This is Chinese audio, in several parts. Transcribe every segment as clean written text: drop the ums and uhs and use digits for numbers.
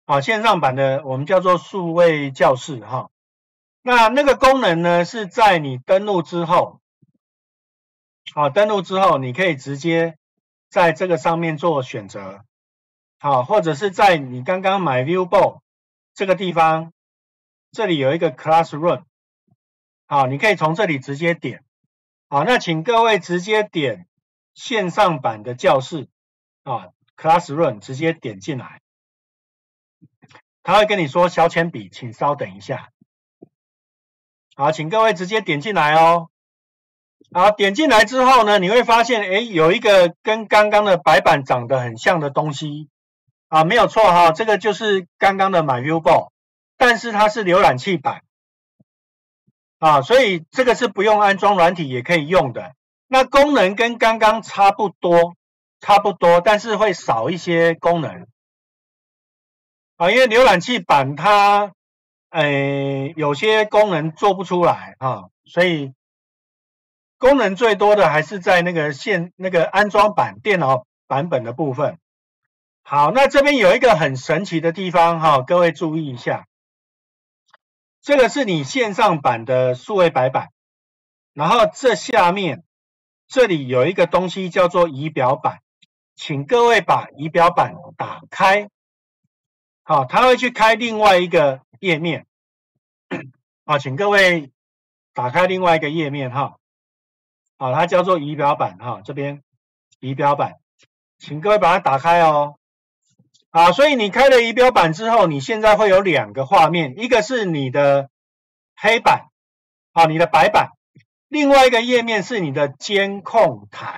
线上版的我们叫做数位教室哈。那个功能呢是在你登录之后，登录之后你可以直接在这个上面做选择，或者是在你刚刚买 Viewboard 这个地方，这里有一个 Classroom， 你可以从这里直接点，那请各位直接点线上版的教室Classroom 直接点进来，他会跟你说小铅笔，请稍等一下。好，请各位直接点进来哦。好，点进来之后呢，你会发现，有一个跟刚刚的白板长得很像的东西没有错哈，这个就是刚刚的 My Viewboard， 但是它是浏览器版所以这个是不用安装软体也可以用的。那功能跟刚刚差不多，但是会少一些功能因为浏览器版它有些功能做不出来所以功能最多的还是在那个安装版电脑版本的部分。好，那这边有一个很神奇的地方各位注意一下，这个是你线上版的数位白板，然后这下面这里有一个东西叫做仪表板，请各位把仪表板打开。好，它会去开另外一个页面请各位打开另外一个页面它叫做仪表板这边仪表板，请各位把它打开哦。所以你开了仪表板之后，你现在会有两个画面，一个是你的黑板你的白板，另外一个页面是你的监控台，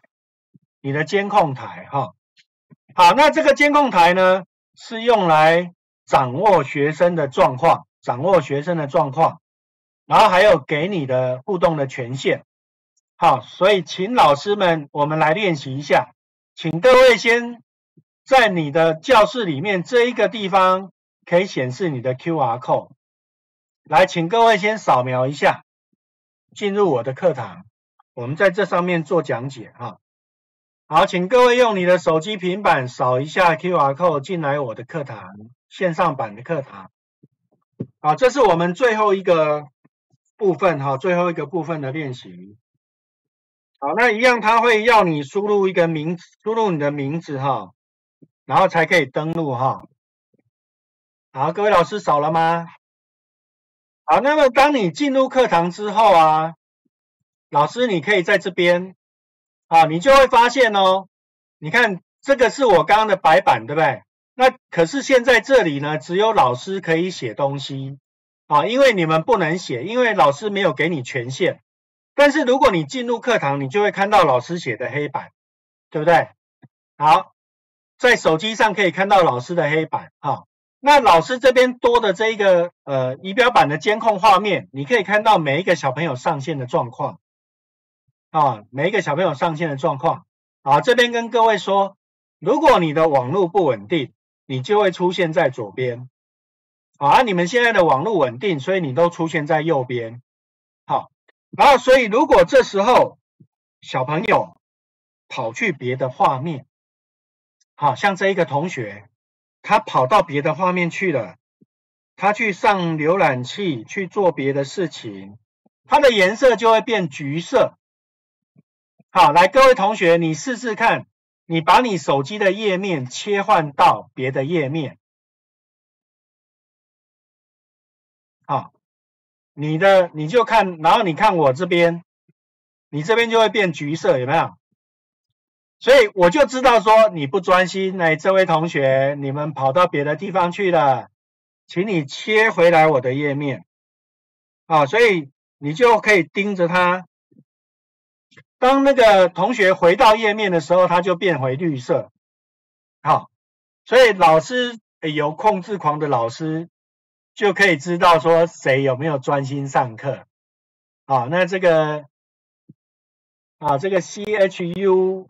好，那这个监控台呢是用来掌握学生的状况，然后还有给你的互动的权限。好，所以请老师们我们来练习一下，请各位先在你的教室里面这一个地方可以显示你的 QR code， 来请各位先扫描一下，进入我的课堂，我们在这上面做讲解好，请各位用你的手机平板扫一下 QR code 进来我的课堂，线上版的课堂。好，这是我们最后一个部分的练习。好，那一样它会要你输入你的名字然后才可以登录好，各位老师扫了吗？好，那么当你进入课堂之后老师你可以在这边你就会发现你看这个是我刚刚的白板对不对？那可是现在这里呢只有老师可以写东西因为你们不能写，因为老师没有给你权限。但是如果你进入课堂，你就会看到老师写的黑板，对不对？好，在手机上可以看到老师的黑板那老师这边多的这一个仪表板的监控画面，你可以看到每一个小朋友上线的状况这边跟各位说，如果你的网络不稳定，你就会出现在左边你们现在的网络稳定，所以你都出现在右边然后所以如果这时候小朋友跑去别的画面像这一个同学他跑到别的画面去了，他去上浏览器去做别的事情，它的颜色就会变橘色。好，来各位同学你试试看，你把你手机的页面切换到别的页面你就看，然后你看我这边，你这边就会变橘色，有没有？所以我就知道说你不专心，这位同学你们跑到别的地方去了，请你切回来我的页面所以你就可以盯着他，当那个同学回到页面的时候，他就变回绿色所以老师有控制狂的老师就可以知道说谁有没有专心上课那这个CHUNWEI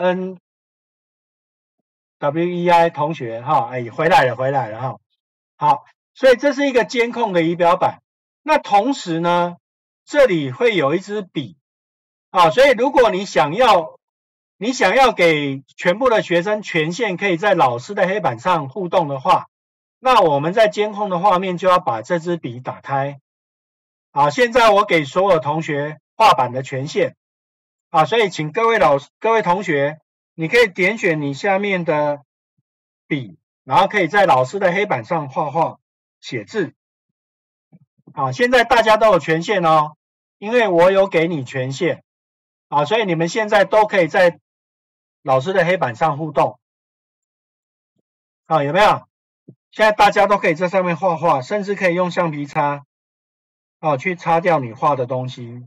同学回来了好，所以这是一个监控的仪表板。那同时呢，这里会有一支笔所以如果你想要给全部的学生权限可以在老师的黑板上互动的话那我们在监控的画面就要把这支笔打开。好，现在我给所有同学画板的权限。啊，所以请各位同学，你可以点选你下面的笔，然后可以在老师的黑板上画画、写字。好，现在大家都有权限哦，因为我有给你权限。啊，所以你们现在都可以在老师的黑板上互动。啊，有没有？现在大家都可以在上面画画，甚至可以用橡皮擦，去擦掉你画的东西。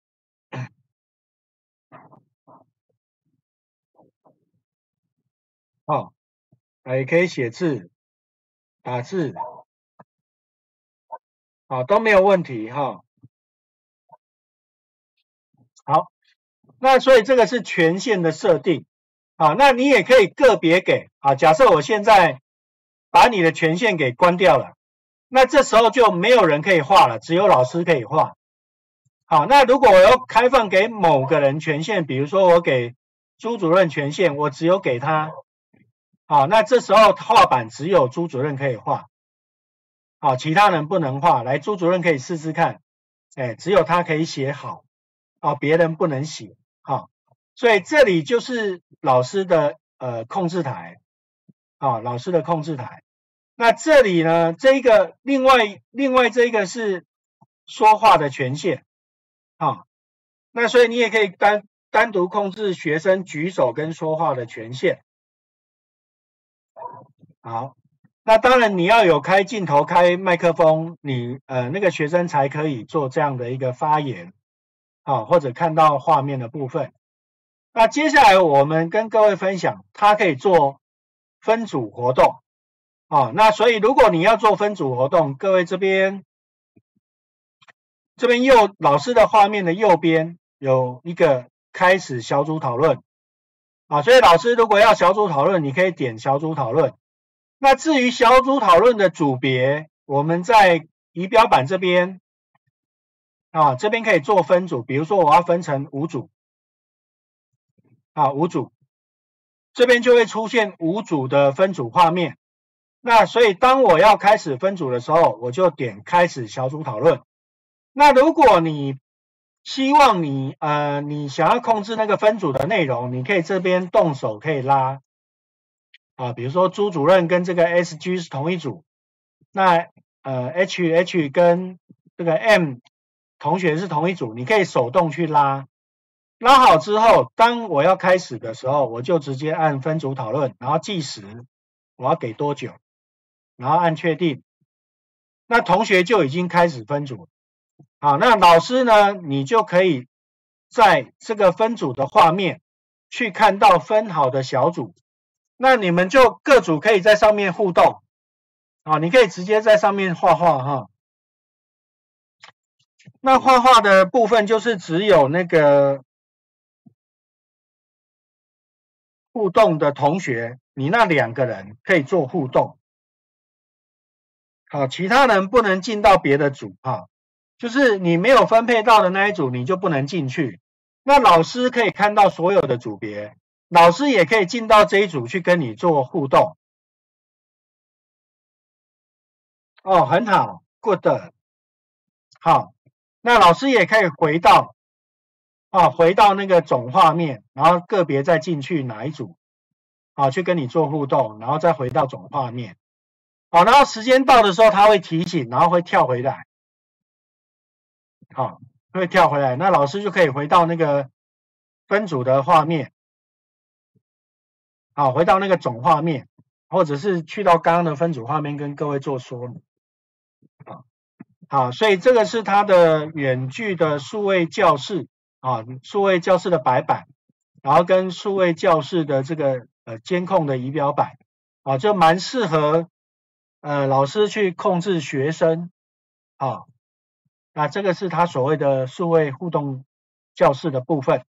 也可以写字、打字，都没有问题哈。好，那所以这个是权限的设定。那你也可以个别给。假设我现在把你的权限给关掉了，那这时候就没有人可以画了，只有老师可以画。好，那如果我要开放给某个人权限，比如说我给朱主任权限，我只有给他。好，那这时候画板只有朱主任可以画。好，其他人不能画。来，朱主任可以试试看。只有他可以写好。别人不能写。好，所以这里就是老师的控制台。老师的控制台。那这里呢，这个另外这个是说话的权限。那所以你也可以单独控制学生举手跟说话的权限。好，那当然你要有开镜头、开麦克风，你那个学生才可以做这样的一个发言。或者看到画面的部分。那接下来我们跟各位分享，它可以做分组活动。那所以如果你要做分组活动，各位这边老师的画面的右边有一个开始小组讨论。所以老师如果要小组讨论，你可以点小组讨论。那至于小组讨论的组别，我们在仪表板这边这边可以做分组，比如说我要分成5组。5组，这边就会出现5组的分组画面。那所以当我要开始分组的时候，我就点开始小组讨论。那如果你希望你想要控制那个分组的内容，你可以这边动手可以拉。比如说朱主任跟这个 SG 是同一组，那HH 跟这个 M 同学是同一组，你可以手动去拉。拉好之后，当我要开始的时候，我就直接按分组讨论，然后计时，我要给多久，然后按确定。那同学就已经开始分组。好，那老师呢，你就可以在这个分组的画面去看到分好的小组。那你们就各组可以在上面互动。你可以直接在上面画画哈。那画画的部分就是只有那个互动的同学，你那2个人可以做互动。好，其他人不能进到别的组。就是你没有分配到的那一组，你就不能进去。那老师可以看到所有的组别，老师也可以进到这一组去跟你做互动。很好 ，good。好，那老师也可以回到那个总画面，然后个别再进去哪一组，去跟你做互动，然后再回到总画面。然后时间到的时候，它会提醒，然后会跳回来。会跳回来，那老师就可以回到那个分组的画面。回到那个总画面，或者是去到刚刚的分组画面跟各位做说明。好，所以这个是它的远距的数位教室。数位教室的白板，然后跟数位教室的这个监控的仪表板。就蛮适合老师去控制学生。那这个是他所谓的数位互动教室的部分。